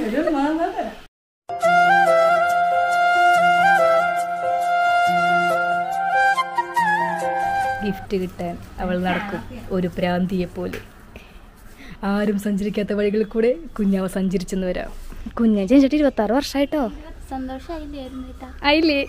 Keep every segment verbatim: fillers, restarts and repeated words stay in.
Gift കിട്ടാൻ അവൾ നടക്കും ഒരു പ്രാന്തിയെ പോലെ. ആരും സഞ്ചരിക്കാത്ത വഴികളിൽ കൂടെ കുഞ്ഞാവ സഞ്ചരിച്ചെന്ന് വരാം. കുഞ്ഞാൻ ജനിച്ചിട്ട് ഇരുപത്തി ആറ് വർഷമായിട്ടോ. ആയില്ലേ?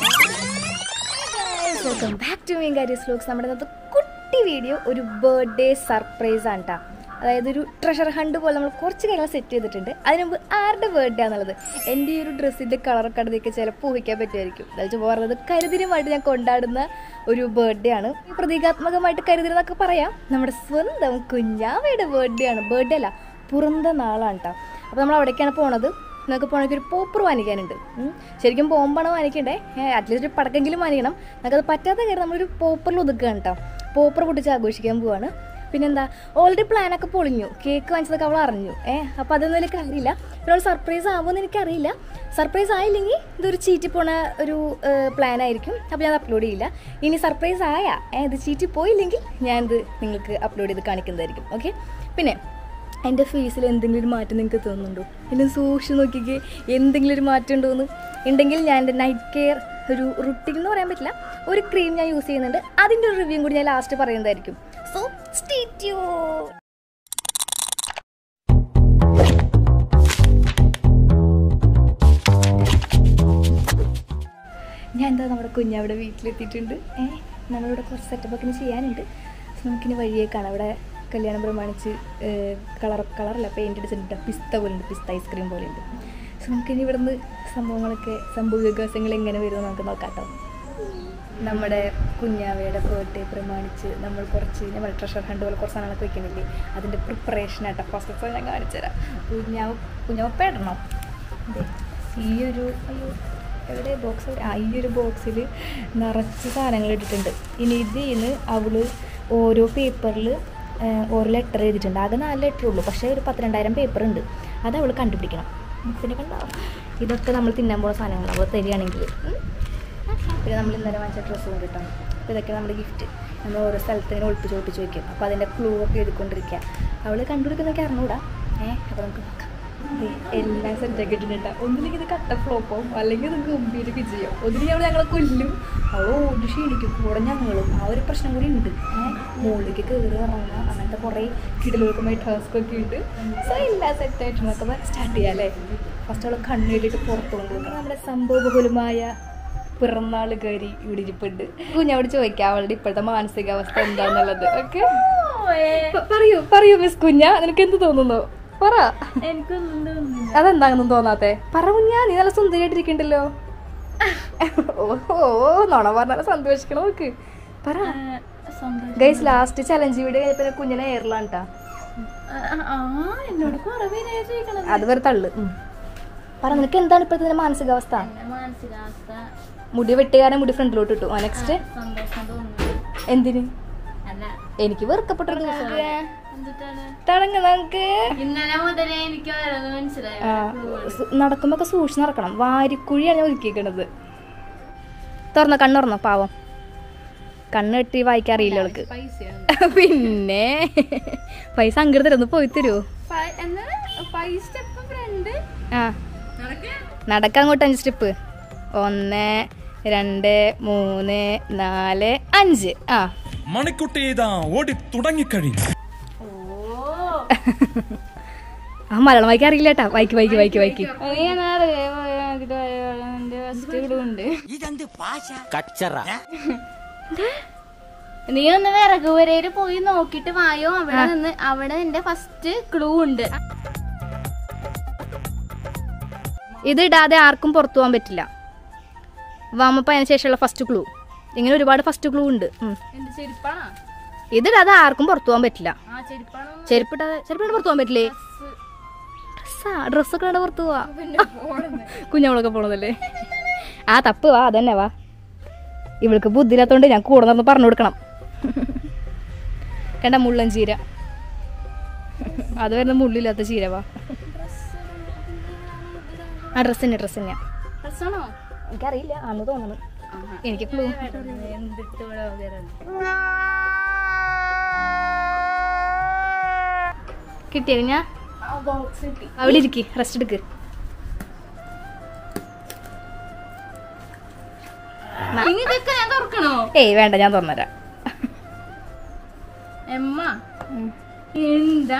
Welcome back to Meenkari vlogs. നമ്മുടെ ഇന്നത്തെ കുട്ടി വീഡിയോ ഒരു ബർത്ത്ഡേ സർപ്രൈസ് ആണ് കേട്ടോ. അതായത് ഒരു ട്രഷർ ഹണ്ട് പോലെ നമ്മൾ കുറച്ച് കാര്യങ്ങൾ സെറ്റ് ചെയ്തിട്ടുണ്ട്. അതിന് മുമ്പ് ആരുടെ ബർത്ത്ഡേ ആണെന്നുള്ളത് എൻ്റെ ഈ ഒരു ഡ്രസ്സിൻ്റെ കളറൊക്കെ അടുത്തേക്ക് ചിലപ്പോൾ ഊഹിക്കാൻ പറ്റുമായിരിക്കും. അതായത് പറയുന്നത് കരുതിരുമായിട്ട് ഞാൻ കൊണ്ടാടുന്ന ഒരു ബർത്ത്ഡേ ആണ്. പ്രതീകാത്മകമായിട്ട് കരുതിരുന്നൊക്കെ പറയാം. നമ്മുടെ സ്വന്തം കുഞ്ഞാവയുടെ ബർത്ത്ഡേ ആണ്. ബർത്ത്ഡേ അല്ല, പുറന്ത നാളാണ് കേട്ടോ. അപ്പോൾ നമ്മൾ അവിടേക്കാണ് പോണത്. നമുക്ക് പോകണമെങ്കിൽ ഒരു പോപ്പർ വാങ്ങിക്കാനുണ്ട്. ശരിക്കും ബോംബാണ് വാങ്ങിക്കണ്ടേ, അറ്റ്ലീസ്റ്റ് ഒരു പടക്കെങ്കിലും വാങ്ങിക്കണം. നമുക്കത് പറ്റാത്ത കാര്യം നമ്മളൊരു പോപ്പറിൽ ഒതുക്കുകയാണ് കേട്ടോ. പോപ്പർ പൊട്ടിച്ച് ആഘോഷിക്കാൻ പോവാണ്. പിന്നെന്താ, ഓൾറെഡി പ്ലാനൊക്കെ പൊളിഞ്ഞു. കേക്ക് വാങ്ങിച്ചതൊക്കെ അവൾ അറിഞ്ഞു. ഏഹ് അപ്പോൾ അതൊന്നും എനിക്ക് അറിയില്ല. പിന്നെ അവൾ സർപ്രൈസ് ആവുമെന്ന് എനിക്കറിയില്ല. സർപ്രൈസ് ആയില്ലെങ്കിൽ ഇതൊരു ചീറ്റി പോണ ഒരു പ്ലാൻ ആയിരിക്കും. അപ്പോൾ ഞാൻ അപ്ലോഡ് ചെയ്യില്ല. ഇനി സർപ്രൈസ് ആയാ ഇത് ചീറ്റി പോയില്ലെങ്കിൽ ഞാനിത് നിങ്ങൾക്ക് അപ്ലോഡ് ചെയ്ത് കാണിക്കുന്നതായിരിക്കും. ഓക്കെ. പിന്നെ എൻ്റെ ഫേസിൽ എന്തെങ്കിലും ഒരു മാറ്റം നിങ്ങൾക്ക് തോന്നുന്നുണ്ടോ? എല്ലാം സൂക്ഷിച്ച് നോക്കിക്കേ, എന്തെങ്കിലും ഒരു മാറ്റം ഉണ്ടോയെന്ന്. ഉണ്ടെങ്കിൽ ഞാൻ എൻ്റെ നൈറ്റ് കെയർ ഒരു റുട്ടീൻ എന്ന് പറയാൻ പറ്റില്ല, ഒരു ക്രീം ഞാൻ യൂസ് ചെയ്യുന്നുണ്ട്. അതിൻ്റെ ഒരു റിവ്യൂ കൂടി ഞാൻ ലാസ്റ്റ് പറയുന്നതായിരിക്കും. So stay tuned. ഞാൻ എന്താ നമ്മുടെ കുഞ്ഞവിടെ വീട്ടിലെത്തിയിട്ടുണ്ട്. ഏഹ് നമ്മളിവിടെ കുറച്ച് സെറ്റപ്പൊക്കെ ചെയ്യാനുണ്ട്. സോ നമുക്കിനി വഴിയേ കാണാം. അവിടെ കല്യാണം പ്രമാണിച്ച് കളർ കളറല്ല പെയിൻ്റ് അടിച്ചിട്ടുണ്ട്. പിസ്ത പോലെ ഉണ്ട്, പിസ്ത ഐസ്ക്രീം പോലെ ഉണ്ട്. സോ നമുക്കിനി ഇവിടെ നിന്ന് സംഭവങ്ങളൊക്കെ സംഭവ വികാസങ്ങൾ എങ്ങനെ വരുമെന്ന് നമുക്ക് നോക്കാം കേട്ടോ. നമ്മുടെ കുഞ്ഞാവയുടെ ബർത്ത്ഡേ പ്രമാണിച്ച് നമ്മൾ കുറച്ച് നമ്മൾ ട്രഷർ ഹണ്ട് പോലെ കുറച്ച് സാധനങ്ങളൊക്കെ വെക്കുന്നില്ലേ, അതിൻ്റെ പ്രിപ്പറേഷനായിട്ടോ. ഫസ്റ്റ് ഓഫ് ഓൾ ഞാൻ കാണിച്ചു തരാം. കുഞ്ഞാവ് കുഞ്ഞാവ് പെടണം. അതെ, ഈ ഒരു അയ്യോ എവിടെ ബോക്സ്, ആ ഈ ഒരു ബോക്സിൽ നിറച്ച് സാധനങ്ങൾ ഇട്ടിട്ടുണ്ട്. ഇനി ഇതിന്ന് അവൾ ഓരോ പേപ്പറിൽ ഓരോ ലെറ്റർ എഴുതിയിട്ടുണ്ട്. ആകെ നാല് ലെറ്റർ ഉള്ളൂ, പക്ഷേ ഒരു പത്തിരണ്ടായിരം പേപ്പർ ഉണ്ട്. അത് അവൾ കണ്ടുപിടിക്കണം. പിന്നെ കണ്ടോ, ഇതൊക്കെ നമ്മൾ തിന്നാൻ പോകുന്ന സാധനങ്ങൾ അവൾ തരികയാണെങ്കിൽ. പിന്നെ നമ്മൾ ഇന്നലെ വാങ്ങിച്ച ഡ്രസ്സ് കൊണ്ടിട്ടാണ്. അപ്പോൾ ഇതൊക്കെ നമ്മുടെ ഗിഫ്റ്റ്. നമ്മൾ ഓരോ സ്ഥലത്ത് ഇങ്ങനെ ഒളിപ്പിച്ച് ഒളിപ്പിച്ച് വയ്ക്കും. അപ്പോൾ അതിൻ്റെ ക്ലൂ ഒക്കെ എഴുതിക്കൊണ്ടിരിക്കുക. അവൾ കണ്ടുപിടിക്കുന്നതൊക്കെ അറിഞ്ഞൂടാ. ഏഹ് അപ്പോൾ നമുക്ക് നോക്കാം. എല്ലാം സെറ്റാക്കി ഇട്ടിട്ടുണ്ട്. ഒന്നില്ലെങ്കിൽ ഇത് കട്ട ഫ്ലോപ്പോ അല്ലെങ്കിൽ നമുക്ക് ഗംഭീര വിജയോ. ഒന്നില്ലെങ്കിൽ അവൾ ഞങ്ങളെ കൊല്ലും, അവൾ ഓടി ക്ഷീണിക്കും, കൂടെ ഞങ്ങളും. ആ ഒരു പ്രശ്നം കൂടി ഉണ്ട്. ഏഹ് മുകളിലേക്ക് കയറി ഇറങ്ങുക, അങ്ങനത്തെ കുറേ കിടലുകൾക്കുമായി ടാസ്കൊക്കെ ഉണ്ട്. സോ എല്ലാം സെറ്റായിട്ട് നമുക്ക് സ്റ്റാർട്ട് ചെയ്യാം അല്ലേ. ഫസ്റ്റ് അവൾ കണ്ണെഴുതിയിട്ട് പുറത്ത് കൊണ്ടുപോകും. നമ്മുടെ സംഭവബഹുലമായ പിറന്നാൾ കയറി ഇവിടെ ഇരിപ്പുണ്ട്. കുഞ്ഞോട് ചോദിക്കാം അവളുടെ ഇപ്പോഴത്തെ മാനസികാവസ്ഥ എന്താന്നുള്ളത്. ഓക്കെ, പറയൂ പറയൂ മിസ് കുഞ്ഞ, നിനക്ക് എന്ത് തോന്നുന്നു? പറ. എനിക്കൊന്നും അതെന്താണെന്നും തോന്നാത്തെ? പറ കുഞ്ഞാ, നീ നല്ല സുന്ദരിയായിട്ടിരിക്കണ്ടല്ലോ. ഓഹോ, നോണ പറഞ്ഞാലും സന്തോഷിക്കണം. നോക്ക്, പറ. ഗൈസ്, ലാസ്റ്റ് ചലഞ്ച് വീഡിയോ കഴിഞ്ഞപ്പോ കുഞ്ഞിനെ എയറിലാണ് കേട്ടാ. അത് വേറെ തള്ളു. പറ, നിനക്ക് എന്താണ് ഇപ്പോഴത്തെ മാനസികാവസ്ഥ? മുടി വെട്ടുകാരൻ മുടി ഫ്രണ്ടിലോട്ട് ഇട്ടു. ആ നെക്സ്റ്റ് എന്തിന്? എനിക്ക് വെറുക്കപ്പെട്ടത് തടങ്ങ. നമുക്ക് നടക്കുമ്പോ സൂക്ഷിച്ച് നടക്കണം. വാരിക്കുഴിയാണ് ഞാൻ ഒരുക്കിക്കണത്. തുറന്നോ, കണ്ണുറന്നോ. പാവം കണ്ണ് കെട്ടി വായിക്കാറിയില്ല അവൾക്ക്. പിന്നെ പൈസ അങ്ങോട്ട് തരുന്നു, പോയി തരുമോ? ആ നടക്കാൻ അങ്ങോട്ട് അഞ്ച് സ്റ്റെപ്പ്. ഒന്ന് രണ്ട് മൂന്ന് നാല് അഞ്ച്. ആ മണിക്കുട്ടി ഇതാ ഓടി തുടങ്ങിക്കഴിഞ്ഞു. ആ മലയാളം വായിക്കാൻ അറിയില്ല കേട്ടാ. വായിക്ക് വായിക്ക് വായിക്ക് വായിക്ക്. നീ ഒന്ന് വിറക് വരയില് പോയി നോക്കിട്ട് വായോ. അവിടെ നിന്ന് അവിടെ എന്റെ ഫസ്റ്റ് ക്ലൂ ഉണ്ട്. ഇത് ഇടാതെ ആർക്കും പുറത്തു പോകാൻ പറ്റില്ല. വാമപ്പ അതിന് ശേഷമുള്ള ഫസ്റ്റ് ക്ലൂ. ഇങ്ങനെ ഒരുപാട് ഫസ്റ്റ് ക്ലൂ ഉണ്ട്. ഇതിടാതെ ആർക്കും പുറത്തു പോകാൻ പറ്റില്ല. ചെരുപ്പിട്ടാതെ ചെരുപ്പിട്ട് പുറത്തു പോകാൻ പറ്റില്ലേ? ഡ്രസ്സാ, ഡ്രസ്സൊക്കെ ഇടാതെ പുറത്തു പോവാ. കുഞ്ഞവളൊക്കെ പോണതല്ലേ. ആ തപ്പ് വാ, അതന്നെ വാ. ഇവൾക്ക് ബുദ്ധിയില്ലാത്തോണ്ട് ഞാൻ കൂടെ നടന്ന് പറഞ്ഞു കൊടുക്കണം. കണ്ട മുള്ളൻ ചീര, അത് വരുന്ന മുള്ളില്ലാത്ത ചീര. വാ, ആ ഡ്രസ് തന്നെ ഡ്രസ് തന്നെയാ. എനിക്കറിയില്ല, ആണെന്ന് തോന്നുന്നു. എനിക്ക് ക്ലൂ കിട്ടിയ ഞാൻ ബോക്സ് കിട്ടി. അവിടെ ഇരിക്കി, റെസ്റ്റ് എടുക്ക്. ഇനി ഇതൊക്കെ ഞാൻ തുറക്കണോ? ഏയ് വേണ്ട, ഞാൻ തുറന്നുതരാം. എമ്മ എന്താ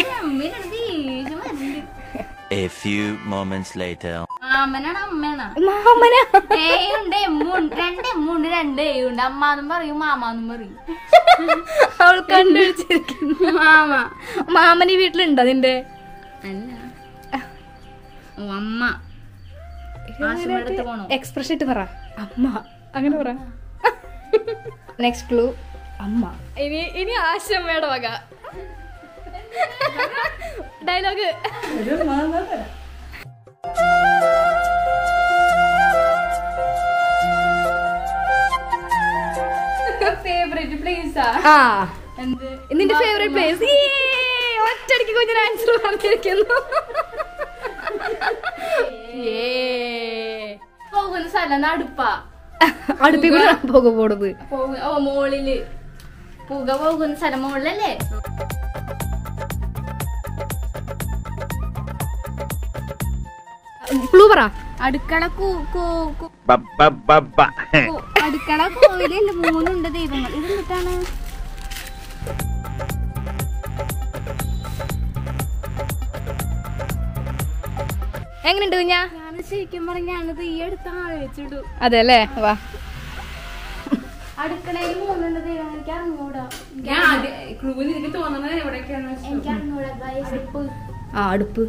A few moments later. മാമനാണ് അമ്മയാണോ? മാമനാ. ഏയുണ്ട് എമ്മുണ്ട്, രണ്ട് എമ്മുണ്ട്, രണ്ട് ഏയുണ്ട്. അമ്മാന്നും പറയും മാമാന്നും പറയും. അവൾ കണ്ടുപിടിച്ചിരിക്കുന്നു. മാമ. മാമന് വീട്ടിലുണ്ടോ നിന്റെ? അല്ല, ഓ അമ്മ. എക്സ്പ്രഷൻ ഇട്ട് പറ, അമ്മ അങ്ങനെ പറ. നെക്സ്റ്റ് ക്ലൂ അമ്മ. ഇനി ഇനി ആശമ്മയുടെ വക ഡയലോഗ്. ഫേവറേറ്റ് പ്ലേസാ? ആ, എന്ത് നിന്റെ ഫേവറേറ്റ് പ്ലേസ്? ഒറ്റടിക്ക് കുഞ്ഞിന് ആൻസർ പറഞ്ഞിരിക്കുന്നു. പോകുന്ന സ്ഥലം അടുപ്പാ. അടുപ്പി കൂടെ പുക പോടുന്നത്. ഓ മോളില് പുക പോകുന്ന സ്ഥലം മുകളിലല്ലേ? ക്ലൂ പറ. അടുക്കള അടുക്കള കോവിലുണ്ട്, മൂന്നുണ്ട് ദൈവങ്ങൾ. ഇത് എന്നിട്ടാണ് എങ്ങനെയുണ്ട് കുഞ്ഞാ? ഞാൻ ശരിക്കും പറഞ്ഞാണത് ഈ അടുത്ത് ആലോചിച്ചിടു. അതെ അല്ലേ, വാ. അടുക്കളയിൽ മൂന്നുണ്ട് ദൈവങ്ങൾ. എനിക്ക് അറിഞ്ഞൂടാ, എനിക്ക് അറിഞ്ഞൂടാ. അടുപ്പ്. ആ, അടുപ്പ്.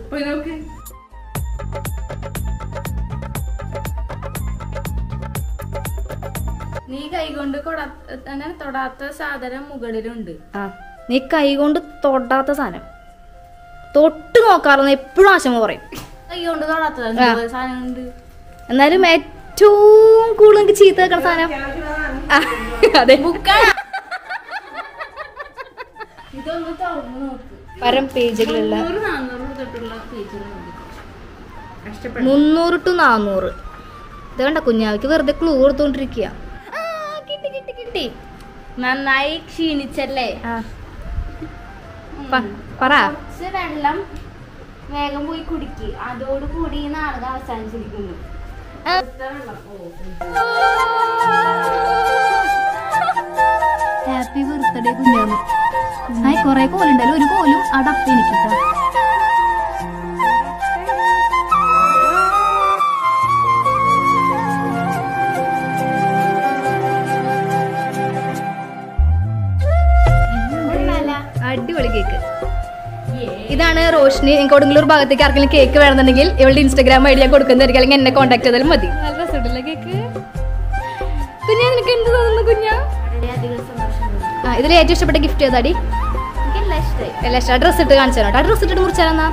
നീ കൈകൊണ്ട് തൊടാത്ത സാധനം മുകളിലുണ്ട്. ആ, നീ കൈ കൊണ്ട് തൊടാത്ത സാധനം. തൊട്ട് നോക്കാറൊന്നും എപ്പോഴും ആശമ പറയും. കൈ കൊണ്ട് തൊടാത്ത സാധനം ഉണ്ട്. എന്നാലും ഏറ്റവും കൂടുതൽ എനിക്ക് ചീത്ത വെക്കണ സാധനം അതെ, ബുക്കാണ്. ഇതൊന്ന് തുറന്നു നോക്ക്. പരം പേജുകളുള്ള നാന്നൂറ് തൊട്ടുള്ള പേജുകൾ. മുന്നൂറ് ടു നാന്നൂറ്. ഇത് കണ്ട കുഞ്ഞാവിക്ക് വെറുതെ ക്ലൂ കൊടുത്തോണ്ടിരിക്കുക. കിട്ടി കിട്ടി കിട്ടി. നന്നായി ക്ഷീണിച്ചല്ലേ? പറ. കുറച്ച് വെള്ളം വേഗം പോയി കുടിക്ക്. അതോടുകൂടി ഈ നാടകം അവസാനിച്ചിരിക്കുന്നു. Happy birthday കുഞ്ഞാവ്. ആയി കൊറേ കോലുണ്ടല്ലോ, ഒരു കോലും അടപ്പ് എനിക്കിട്ടോ. അടിപൊളി കേക്ക്. ഇതാണ് റോഷ്നി. നിങ്ങൾക്ക് എവിടെയെങ്കിലും ഒരു ഭാഗത്തേക്ക് ആർക്കെങ്കിലും കേക്ക് വേണമെന്നുണ്ടെങ്കിൽ ഇവളുടെ ഇൻസ്റ്റാഗ്രാം ഐ ഡി ഞാൻ കൊടുക്കുന്നതായിരിക്കും, അല്ലെങ്കിൽ എന്നെ കോൺടാക്ട് ചെയ്താലും മതി. നല്ല രസമുണ്ടല്ലേ കേക്ക്? കുഞ്ഞാ നിനക്ക് എന്ത് തോന്നുന്നു കുഞ്ഞാ? ആ, ഇതിൽ ഏറ്റവും ഇഷ്ടപ്പെട്ട ഗിഫ്റ്റ് ഏതാടി? എല്ലാം ഇഷ്ടം. ഡ്രസ് ഇട്ട് കാണിച്ചു തരാം. ഡ്രസ് ഇട്ടിട്ട് മുറിച്ചാലെന്നാ?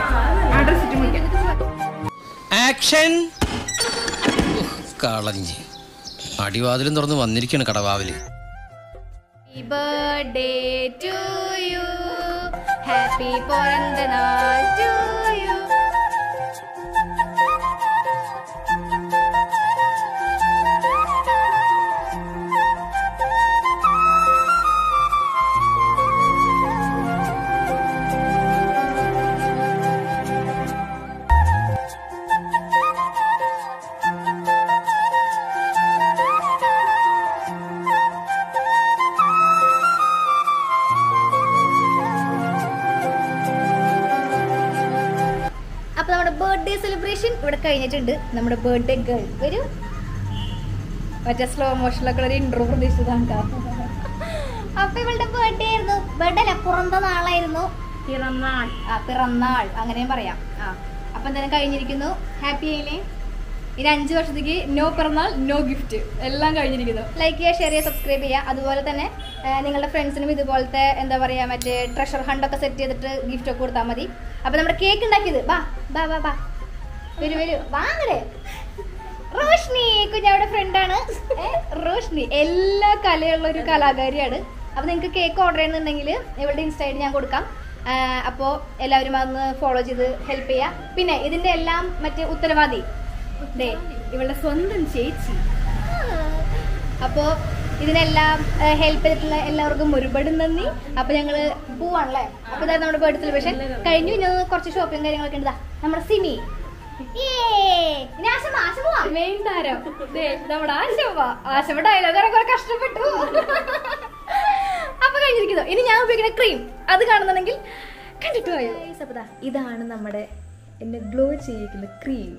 കളഞ്ഞ് അടിവാതിലും തുറന്ന് വന്നിരിക്കാണ് കടവാവില്. Happy birthday to you. Happy പിറന്ന നാൾ to you. അപ്പോൾ നമ്മുടെ ബർത്ത്ഡേ സെലിബ്രേഷൻ ഇവിടെ കഴിഞ്ഞിട്ടുണ്ട്. നമ്മുടെ ബർത്ത്ഡേ ഗേൾ ഒരു മറ്റേ സ്ലോ മോഷനിലൊക്കെ ഒരു ഇൻട്രോ പ്രതീക്ഷിച്ചതാണ്. അപ്പൊ ഇവളുടെ ബർത്ത്ഡേ ആയിരുന്നു. ബർത്ത്ഡേ അല്ല, പിറന്ന നാളായിരുന്നു. പിറന്നാൾ. ആ, പിറന്നാൾ അങ്ങനെയും പറയാം. ആ, അപ്പൊ എന്തായാലും കഴിഞ്ഞിരിക്കുന്നു. ഹാപ്പി ആയില്ലേ? ഇനി അഞ്ച് വർഷത്തേക്ക് നോ പിറന്നാൾ നോ ഗിഫ്റ്റ് എല്ലാം കഴിഞ്ഞിരിക്കുന്നു. ലൈക്ക് ചെയ്യുക, ഷെയർ ചെയ്യുക, സബ്സ്ക്രൈബ് ചെയ്യുക. അതുപോലെ തന്നെ നിങ്ങളുടെ ഫ്രണ്ട്സിനും ഇതുപോലത്തെ എന്താ പറയുക മറ്റേ ട്രഷർ ഹണ്ടൊക്കെ സെറ്റ് ചെയ്തിട്ട് ഗിഫ്റ്റ് ഒക്കെ കൊടുത്താൽ മതി. അപ്പൊ നമ്മുടെ കേക്ക് ഉണ്ടാക്കിയത് ബാ ബാ ബാ ബാ വരൂ വരൂ വാങ്ങടേ. റോഷ്നി കുഞ്ഞാവിടെ ഫ്രണ്ടാണ്. റോഷ്നി എല്ലാ കലയുള്ള ഒരു കലാകാരിയാണ്. അപ്പൊ നിങ്ങൾക്ക് കേക്ക് ഓർഡർ ചെയ്യുന്നുണ്ടെങ്കിൽ ഇവളുടെ ഇൻസ്റ്റ ഐ ഡി ഞാൻ കൊടുക്കാം. അപ്പോൾ എല്ലാവരും അതൊന്ന് ഫോളോ ചെയ്ത് ഹെൽപ്പ് ചെയ്യുക. പിന്നെ ഇതിന്റെ എല്ലാം മറ്റേ ഉത്തരവാദി ഇവളുടെ സ്വന്തം ചേച്ചി. അപ്പോൾ ഇതിനെല്ലാം ഹെൽപ്പ് ചെയ്തിട്ടുള്ള എല്ലാവർക്കും ഒരുപാട് നന്ദി. അപ്പൊ ഞങ്ങള് പോവാണല്ലേ. അപ്പൊ ഇതാ നമ്മുടെ ബർത്ത്ഡേ സെലിബ്രേഷൻ കഴിഞ്ഞു. ഇനി കുറച്ച് ഷോപ്പിംഗ് കാര്യങ്ങളൊക്കെ ഉണ്ട്. നമ്മുടെ സിമി മെയിൻ താരം നമ്മുടെ ആശവ ആശവ ഡയലോഗ് കുറെ കഷ്ടപ്പെട്ടു. അപ്പൊ കഴിഞ്ഞിരിക്കുന്നു. ഇനി ഞാൻ ഉപയോഗിക്കുന്ന ക്രീം അത് കാണുന്നുണ്ടെങ്കിൽ കണ്ടിട്ട് പോയോ. അപ്പൊ ഇതാണ് നമ്മുടെ എന്നെ ഗ്ലോ ചെയ്യിക്കുന്ന cream.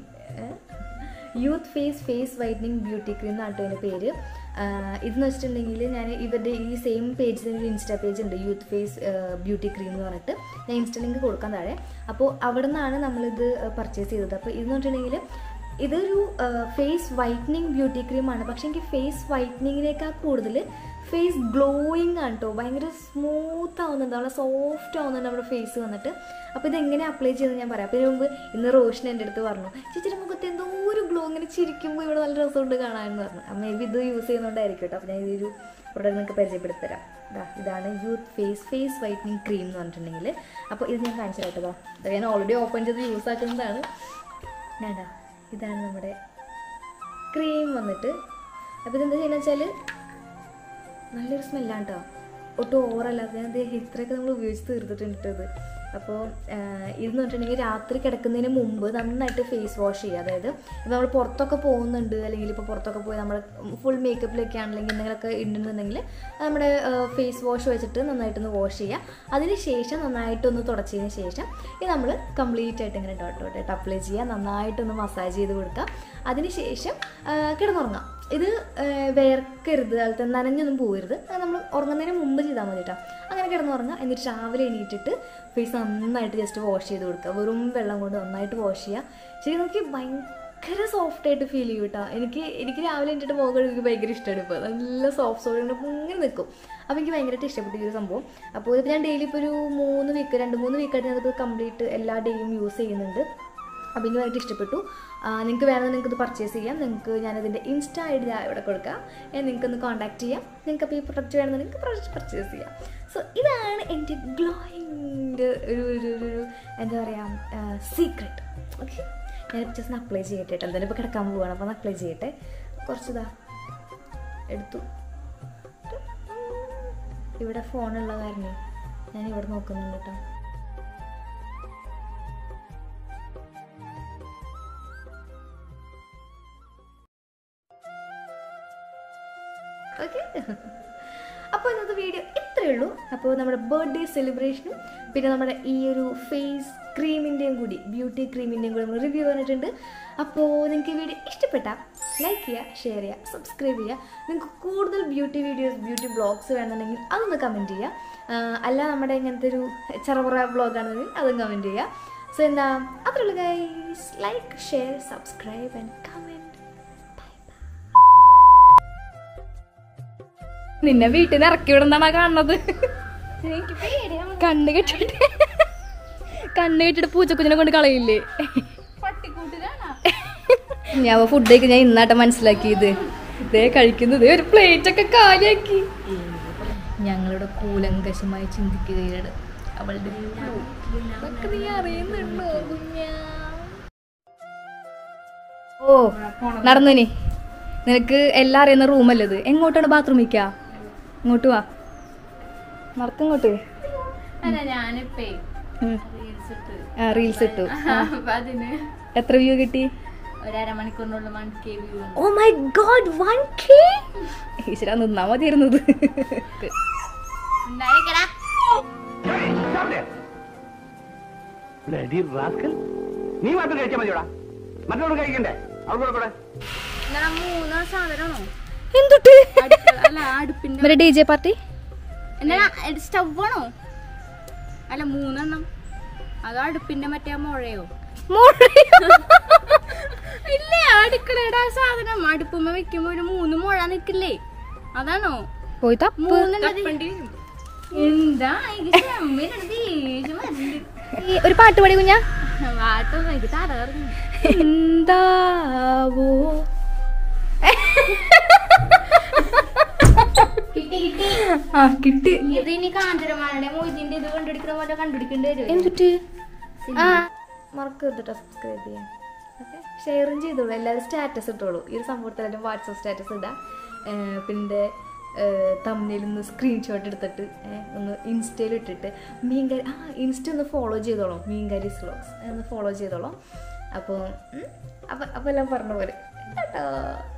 Youth face face whitening beauty cream എന്നാണ് കേട്ടോ എൻ്റെ പേര്. ഇതെന്ന് വെച്ചിട്ടുണ്ടെങ്കിൽ ഞാൻ ഇവരുടെ ഈ സെയിം പേജിൽ ഒരു ഇൻസ്റ്റാ പേജ് ഉണ്ട്, യൂത്ത് ഫേസ് ബ്യൂട്ടി ക്രീം എന്ന് പറഞ്ഞിട്ട്. ഞാൻ ഇൻസ്റ്റാ ലിങ്ക് കൊടുക്കാൻ താഴെ. അപ്പോൾ അവിടെ നിന്നാണ് നമ്മളിത് പർച്ചേസ് ചെയ്തത്. അപ്പോൾ ഇതെന്ന് വെച്ചിട്ടുണ്ടെങ്കിൽ ഇതൊരു ഫേസ് വൈറ്റനിങ് ബ്യൂട്ടി ക്രീമാണ്. പക്ഷേ എനിക്ക് ഫേസ് വൈറ്റനിങ്ങിനേക്കാൾ കൂടുതൽ ഫേസ് ഗ്ലോയിങ് ആണ് കേട്ടോ. ഭയങ്കര സ്മൂത്ത് ആവുന്നുണ്ട്, വളരെ സോഫ്റ്റ് ആവുന്നുണ്ട് നമ്മുടെ ഫേസ് വന്നിട്ട്. അപ്പോൾ ഇതെങ്ങനെ അപ്ലൈ ചെയ്തെന്ന് ഞാൻ പറയാം. അപ്പോൾ ഇതിന് മുമ്പ് ഇന്ന് റോഷൻ എൻ്റെ അടുത്ത് പറഞ്ഞു, ചേച്ചിയുടെ മുഖത്ത് എന്തോ ഒരു ഗ്ലോ ഇങ്ങനെ ചിരിക്കുമ്പോൾ ഇവിടെ നല്ല രസമുണ്ട് കാണാമെന്ന് പറഞ്ഞു. മേ ബി ഇത് യൂസ് ചെയ്യുന്നതുകൊണ്ടായിരിക്കും കേട്ടോ. അപ്പോൾ ഞാൻ ഈ ഒരു പ്രൊഡക്റ്റ് നിങ്ങൾക്ക് പരിചയപ്പെടുത്തി തരാം. ഇതാ ഇതാണ് youth face face whitening cream എന്ന് പറഞ്ഞിട്ടുണ്ടെങ്കിൽ. അപ്പോൾ ഇത് ഞാൻ കാണിച്ചു കേട്ടോ. ഇതാ ഞാൻ ഓൾറെഡി ഓപ്പൺ ചെയ്ത് യൂസ് ആക്കുന്നതാണ്. വേണ്ട, ഇതാണ് നമ്മുടെ ക്രീം വന്നിട്ട്. അപ്പോൾ ഇതെന്താ ചെയ്യുന്നത് വെച്ചാൽ നല്ലൊരു സ്മെല്ലാണ് കേട്ടോ, ഒട്ടും ഓവറല്ലാതെ. ഞാൻ ഇത്രയൊക്കെ നമ്മൾ ഉപയോഗിച്ച് തീർത്തിട്ടുണ്ട് ഇത്. അപ്പോൾ ഇതെന്ന് പറഞ്ഞിട്ടുണ്ടെങ്കിൽ രാത്രി കിടക്കുന്നതിന് മുമ്പ് നന്നായിട്ട് ഫേസ് വാഷ് ചെയ്യുക. അതായത് ഇപ്പോൾ നമ്മൾ പുറത്തൊക്കെ പോകുന്നുണ്ട്, അല്ലെങ്കിൽ ഇപ്പോൾ പുറത്തൊക്കെ പോയി നമ്മൾ ഫുൾ മേക്കപ്പിലൊക്കെ ആണെങ്കിലും എന്തെങ്കിലുമൊക്കെ ഉണ്ടെന്നുണ്ടെങ്കിൽ നമ്മുടെ ഫേസ് വാഷ് വെച്ചിട്ട് നന്നായിട്ടൊന്ന് വാഷ് ചെയ്യുക. അതിന് ശേഷം നന്നായിട്ടൊന്ന് തുടച്ചതിന് ശേഷം ഇത് നമ്മൾ കംപ്ലീറ്റ് ആയിട്ട് ഇങ്ങനെ ഡോട്ട് ഡോട്ടായിട്ട് അപ്ലൈ ചെയ്യുക, നന്നായിട്ടൊന്ന് മസാജ് ചെയ്ത് കൊടുക്കുക. അതിന് ശേഷം കിടന്നുറങ്ങാം. ഇത് വേർക്കരുത്, അതുപോലെ നനഞ്ഞൊന്നും പോകരുത്. അത് നമ്മൾ ഉറങ്ങുന്നതിന് മുമ്പ് ചെയ്താൽ മതി കേട്ടോ. അങ്ങനെ കിടന്നുറങ്ങുക. എന്നിട്ട് രാവിലെ എണീറ്റിട്ട് ഫേസ് നന്നായിട്ട് ജസ്റ്റ് വാഷ് ചെയ്ത് കൊടുക്കുക. വെറും വെള്ളം കൊണ്ട് നന്നായിട്ട് വാഷ് ചെയ്യുക. ശരി, നമുക്ക് ഭയങ്കര സോഫ്റ്റായിട്ട് ഫീൽ ചെയ്യും കേട്ടോ. എനിക്ക് എനിക്ക് രാവിലെ എണീറ്റിട്ട് മുഖം എനിക്ക് ഭയങ്കര ഇഷ്ടമാണ്. ഇപ്പോൾ നല്ല സോഫ്റ്റ് സോഫ്റ്റ് ഇങ്ങനെ നിൽക്കും. അപ്പോൾ എനിക്ക് ഭയങ്കരമായിട്ട് ഇഷ്ടപ്പെട്ടു ഈ ഒരു സംഭവം. അപ്പോൾ ഇതിപ്പോൾ ഞാൻ ഡെയിലി ഇപ്പോൾ ഒരു മൂന്ന് വീക്ക് രണ്ട് മൂന്ന് വീക്കായിട്ട് ഞാനത് കംപ്ലീറ്റ് എല്ലാ ഡേയും യൂസ് ചെയ്യുന്നുണ്ട്. അപ്പോൾ എനിക്ക് ഭയങ്കര ഇഷ്ടപ്പെട്ടു. നിങ്ങൾക്ക് വേണമെങ്കിൽ നിങ്ങൾക്ക് ഇത് പർച്ചേസ് ചെയ്യാം. നിങ്ങൾക്ക് ഞാനതിൻ്റെ ഇൻസ്റ്റാ ഐ ഡി ഇവിടെ കൊടുക്കാം. നിങ്ങൾക്കൊന്ന് കോൺടാക്ട് ചെയ്യാം. നിങ്ങൾക്ക് അപ്പോൾ ഈ പ്രൊഡക്റ്റ് വേണമെന്നുണ്ടെങ്കിൽ നിങ്ങൾക്ക് പർച്ചേസ് ചെയ്യാം. സോ ഇതാണ് എൻ്റെ ഗ്ലോയിൻ്റെ ഒരു ഒരു ഒരു എന്താ പറയുക സീക്രട്ട്. ഓക്കെ, ഞാൻ ജസ്റ്റ് അപ്ലൈ ചെയ്യട്ടെ കേട്ടോ. എന്തായാലും ഇപ്പോൾ കിടക്കാൻ പോവുകയാണ്. അപ്പോൾ ഒന്ന് അപ്ലൈ ചെയ്യട്ടെ. കുറച്ചിതാ എടുത്തു. ഇവിടെ ഫോണുള്ള കാരണം ഞാൻ ഇവിടെ നോക്കുന്നുണ്ട് കേട്ടോ. ഓക്കെ, അപ്പോൾ ഇന്നത്തെ വീഡിയോ ഇത്രയേ ഉള്ളൂ. അപ്പോൾ നമ്മുടെ ബർത്ത്ഡേ സെലിബ്രേഷനും പിന്നെ നമ്മുടെ ഈ ഒരു ഫേസ് ക്രീമിൻ്റെയും കൂടി ബ്യൂട്ടി ക്രീമിൻ്റെയും കൂടി നമ്മൾ റിവ്യൂ പറഞ്ഞിട്ടുണ്ട്. അപ്പോൾ നിങ്ങൾക്ക് ഈ വീഡിയോ ഇഷ്ടപ്പെട്ടാൽ ലൈക്ക് ചെയ്യുക, ഷെയർ ചെയ്യുക, സബ്സ്ക്രൈബ് ചെയ്യുക. നിങ്ങൾക്ക് കൂടുതൽ ബ്യൂട്ടി വീഡിയോസ് ബ്യൂട്ടി വ്ളോഗ്സ് വേണമെന്നുണ്ടെങ്കിൽ അതൊന്ന് കമൻറ്റ് ചെയ്യുക. അല്ല നമ്മുടെ ഇങ്ങനത്തെ ഒരു ചെറുപുറ വ്ളോഗാണെന്നുണ്ടെങ്കിൽ അതും കമൻറ്റ് ചെയ്യുക. സോ എന്താ അത്രയുള്ളൂ guys. Like, share, subscribe and comment. നിന്നെ വീട്ടിൽ നിന്ന് ഇറക്കി വിടുന്നാണ് കാണുന്നത്. കണ്ണ് കെട്ടിട്ട് കണ്ണ് കെട്ടിട്ട് പൂച്ചക്കുഞ്ഞിനെ കൊണ്ട് കളയില്ലേ. ഞാൻ ഫുഡ് കഴിക്കാൻ ഞാൻ ഇന്നാട്ടം മനസ്സിലാക്കിയത്. ഇതേ കഴിക്കുന്നത് ഒരു പ്ലേറ്റ് ഒക്കെ കാലിയാക്കി. ഞങ്ങളുടെ കൂലങ്കശമായി ചിന്തിക്കുകയാണ് അവളുടെ. നീ അറിയുന്നുണ്ടോ കുഞ്ഞാ? ഓ നടന്നുനി. നിനക്ക് എല്ലാം അറിയുന്ന റൂമല്ലത്. എങ്ങോട്ടാണ് ബാത്റൂമിക്കാ? ഇങ്ങോട്ട് വാ, നടക്കിങ്ങോട്ട്. ആ റീൽസ് ഇട്ടു. എത്ര വ്യൂ കിട്ടി? Oh my god, one K. ഈശ്വരാ, നിന്നാ മതിയായിരുന്നത്. നീ മാത്രം കഴിച്ചാൽ മതിയോടാ, മറ്റോട് കഴിക്കണ്ടേ? അവിടെ എന്തുട്ട് ഡി ജെ പാർട്ടി സ്റ്റവാണോ? അല്ല മൂന്നെണ്ണം. അതോ അടുപ്പിന്റെ മറ്റേ മുഴയോ? ഇല്ലേ, അടുക്കളയുടെ ആ സാധനം അടുപ്പുമ്മ വെക്കുമ്പോ ഒരു മൂന്ന് മുഴ നിക്കില്ലേ, അതാണോ? പോയി എന്താ ഒരു പാട്ട് പാടി കുഞ്ഞാ. പാട്ടൊന്നും എനിക്ക് തറന്നു. എന്താവോ ആ കിട്ടി. ഇത് ഇനി കാഞ്ചരമാരുടെ മൊയ്തീന്റെ ഇത് കണ്ടുപിടിക്കുന്ന പോലെ കണ്ടുപിടിക്കേണ്ടി വരും. എന്തിട്ട് ആ മറക്കരുത് കേട്ടോ സബ്സ്ക്രൈബ് ചെയ്യാൻ. ഓക്കെ, ഷെയറും ചെയ്തോളൂ. എല്ലാവരും സ്റ്റാറ്റസ് ഇട്ടോളൂ. ഈ ഒരു സംഭവത്തിലും വാട്സപ്പ് സ്റ്റാറ്റസ് ഇടാം. പിന്നെ തമ്മിൽ ഒന്ന് സ്ക്രീൻഷോട്ട് എടുത്തിട്ട് ഒന്ന് ഇൻസ്റ്റയിൽ ഇട്ടിട്ട് മീൻകറി ആ ഇൻസ്റ്റ ഒന്ന് ഫോളോ ചെയ്തോളാം, മീൻകറി വ്ളോഗ്സ് ഒന്ന് ഫോളോ ചെയ്തോളാം. അപ്പോൾ അപ്പോൾ അപ്പോൾ എല്ലാം പറഞ്ഞ പോലെ കേട്ടോ.